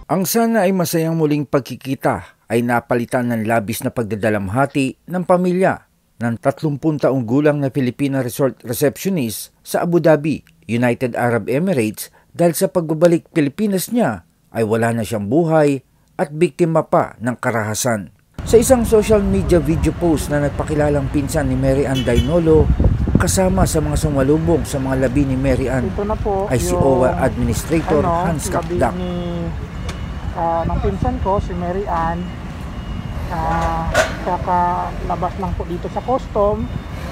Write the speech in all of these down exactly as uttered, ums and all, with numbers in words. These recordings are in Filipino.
Ang sana ay masayang muling pagkikita ay napalitan ng labis na pagdadalamhati ng pamilya ng tatlumpung taong gulang na Filipina resort receptionist sa Abu Dhabi, United Arab Emirates dahil sa pagbabalik Pilipinas niya ay wala na siyang buhay at biktima pa ng karahasan. Sa isang social media video post na nagpakilalang pinsan ni Mary Ann Dainolo, kasama sa mga sumalubong sa mga labi ni Mary Ann ay si O W A Administrator ano, Hans Kapdak. Uh, ng pinsan ko, si Mary Ann, uh, kakalabas lang po dito sa custom.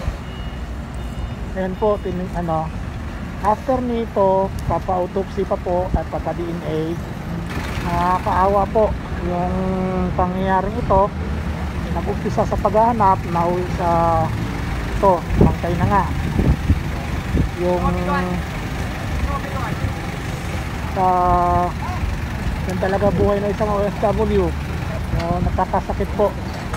Ayan po, tining, ano, after nito, papa-autopsy pa po at papa-D N A. Nakakaawa uh, po yung pangyayaring ito. Nag-umpisa sa paghahanap, nauwi sa ito, bangkay na nga. Yung uh, yan talaga buhay na isang O F W. So, nakakasakit po.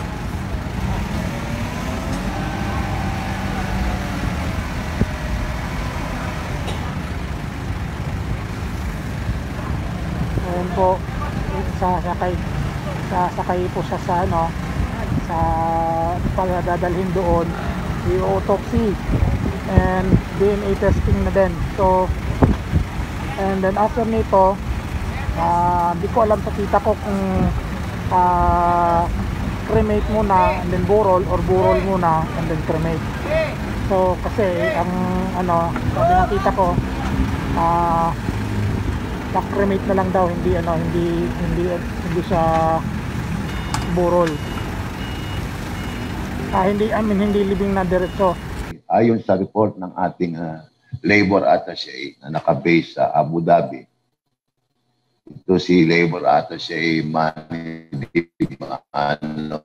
Ayan po, sasakay sasakay po siya sa ano, sa pagdadalhin doon, i-autopsy and D N A testing na din. So, and then after nito, Uh, di ko alam sa tita ko kung uh, cremate muna and then burol or burol muna and then cremate. So kasi ang ano, sabi ng tita ko, uh, cremate na lang daw, hindi ano, hindi hindi hindi siya burol. Ah, hindi, I mean, hindi living na diretso. Ayon sa report ng ating uh, labor attaché na naka-base sa Abu Dhabi, ito si labor attaché Manny ano,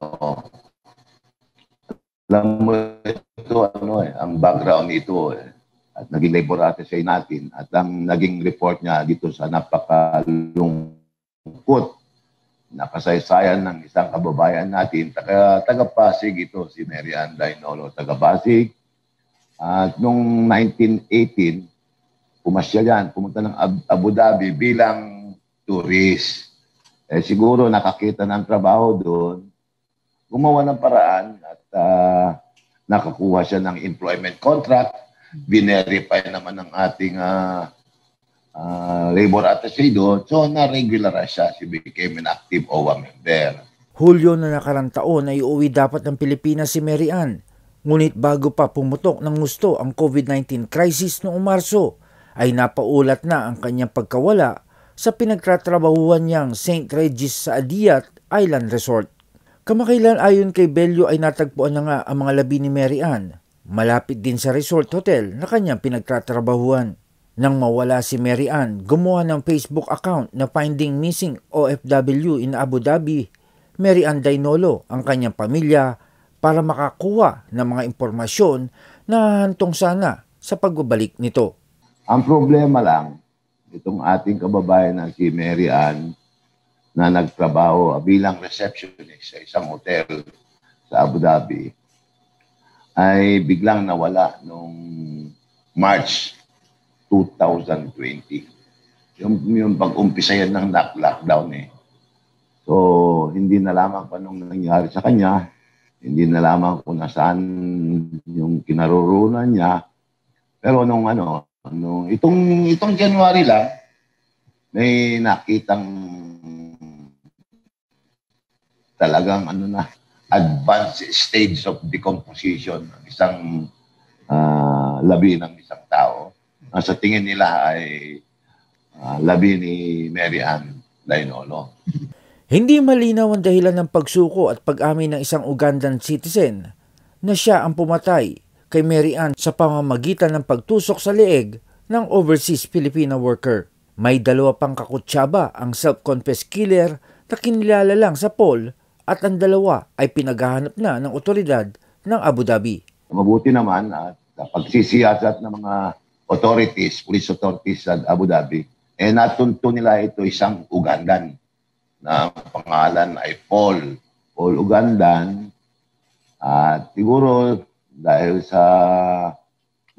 alam mo ito ano eh, ang background nito eh, at naging labor attaché natin at ang naging report niya dito sa napakalungkot na kasaysayan ng isang kababayan natin, taga, taga Pasig ito, si Mary Ann Dainolo, taga Pasig. At noong nineteen eighteen, pumasya yan, pumunta ng Abu Dhabi bilang tourist. Eh, siguro nakakita ng trabaho doon, gumawa ng paraan at uh, nakakuha siya ng employment contract, binerify naman ng ating uh, uh, labor attaché doon, so na-regularize siya, she became an active O W A member. Hulyo na nakarang taon ay uuwi dapat ng Pilipinas si Mary Ann, ngunit bago pa pumutok ng gusto ang COVID nineteen crisis noong Marso, ay napaulat na ang kanyang pagkawala sa pinagtatrabahuan niyang Saint Regis sa Adiyat Island Resort. Kamakailan ayon kay Bello ay natagpuan na nga ang mga labi ni Mary Ann, malapit din sa resort hotel na kanyang pinagtatrabahuan. Nang mawala si Mary Ann, gumawa ng Facebook account na Finding Missing O F W in Abu Dhabi, Mary Ann Dainolo ang kanyang pamilya para makakuha ng mga impormasyon na hantong sana sa pagbabalik nito. Ang problema lang, itong ating kababayan na si Mary Ann na nagtrabaho bilang receptionist sa isang hotel sa Abu Dhabi ay biglang nawala noong March two thousand twenty. Yung, yung pag-umpisa yan ng lockdown eh. So, hindi nalaman pa nung nangyari sa kanya, hindi nalaman kung nasaan yung kinaroroonan niya. Pero nung ano, Ano, itong itong January lang may nakitang talagang ano na advanced stage of decomposition ng isang uh, labi ng isang tao na sa tingin nila ay uh, labi ni Mary Ann Dainolo. Hindi malinaw ang dahilan ng pagsuko at pag-amin ng isang Ugandan citizen na siya ang pumatay kay Mary Ann sa pamamagitan ng pagtusok sa leeg ng overseas Filipina worker. May dalawa pang kakutsaba ang self-confessed killer na kinilala lang sa Paul at ang dalawa ay pinaghahanap na ng otoridad ng Abu Dhabi. Mabuti naman at pagsisiyasat ng mga authorities, police authorities sa Abu Dhabi, eh natunto nila ito isang Ugandan na pangalan ay Paul. Paul Ugandan at siguro dahil sa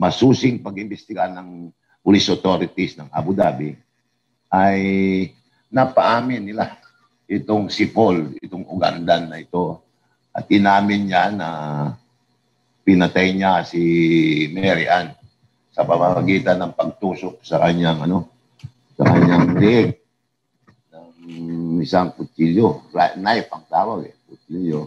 masusing pag-imbestigahan ng police authorities ng Abu Dhabi, ay napaamin nila itong si Paul, itong Ugandan na ito. At inamin niya na pinatay niya si Mary Ann sa pamamagitan ng pagtusok sa kanyang ano, sa kanyang leg ng isang kutsilyo, knife ang tawag eh, kutsilyo.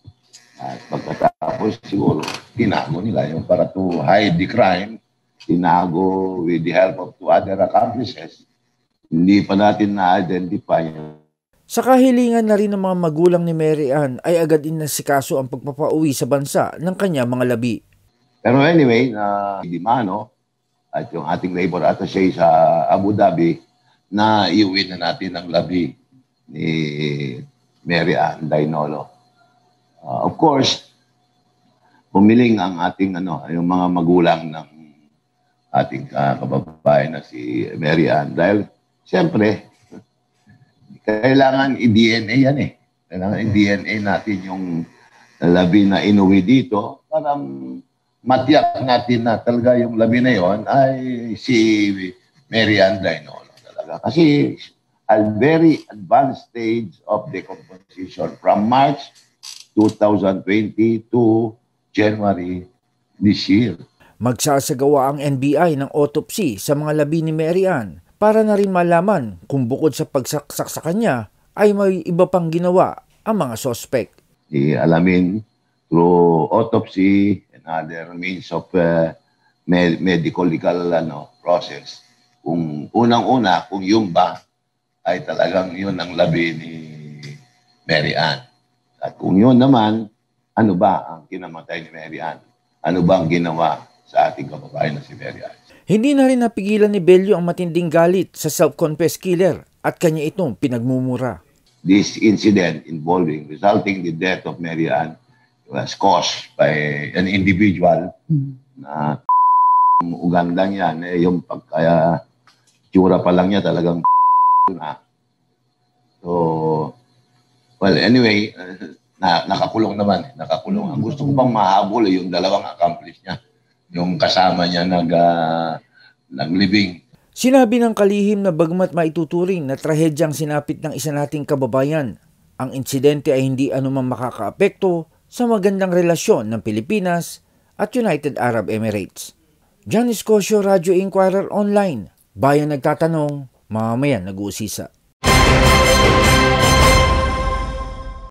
At pagkatapos siguro tinago nila yung para to hide the crime, tinago with the help of two other accomplices. Hindi pa natin na-identify. Sa kahilingan na rin ng mga magulang ni Mary Ann ay agad inasikaso ang pagpapauwi sa bansa ng kanya mga labi. Pero anyway, na uh, Dimano at yung ating labor attaché sa Abu Dhabi na iuwi na natin ang labi ni Mary Ann Dainolo. Uh, of course, pumiling ang ating ano, yung mga magulang ng ating uh, kababayan na si Mary Ann dahil siyempre kailangan i-D N A yan eh. Kailangan i-D N A natin yung labi na inuwi dito para matiyak natin na talaga yung labi na yon ay si Mary Ann Dainolo talaga. Kasi a very advanced stage of decomposition from March twenty twenty to January this year. Magsasagawa ang N B I ng autopsy sa mga labi ni Mary Ann para na rin malaman kung bukod sa pagsaksak sa kanya ay may iba pang ginawa ang mga sospek. Alamin through autopsy and other means of uh, med medical legal ano, process kung unang-una kung yung ba ay talagang yun ang labi ni Mary Ann. At kung yun naman, ano ba ang kinamatay ni Mary Ann? Ano ba ang ginawa sa ating kababayan na si Mary Ann? Hindi na rin napigilan ni Bello ang matinding galit sa self-confessed killer at kanya itong pinagmumura. This incident involving resulting the death of Mary Ann was caused by an individual na Ugandang yan. Eh, yung pagkaya tsura pa lang niya talagang na. So, well, anyway, na, nakakulong naman. Nakakulong. Ang gusto ko pang mahabol eh, yung dalawang accomplice niya. Yung kasama niya nag, uh, naglibing. Sinabi ng kalihim na bagmat maituturing na trahedyang sinapit ng isa nating kababayan, ang insidente ay hindi anumang makakaapekto sa magandang relasyon ng Pilipinas at United Arab Emirates. John Escocio, Radio Inquirer Online. Bayan nagtatanong, mamamayan nag-uusisa.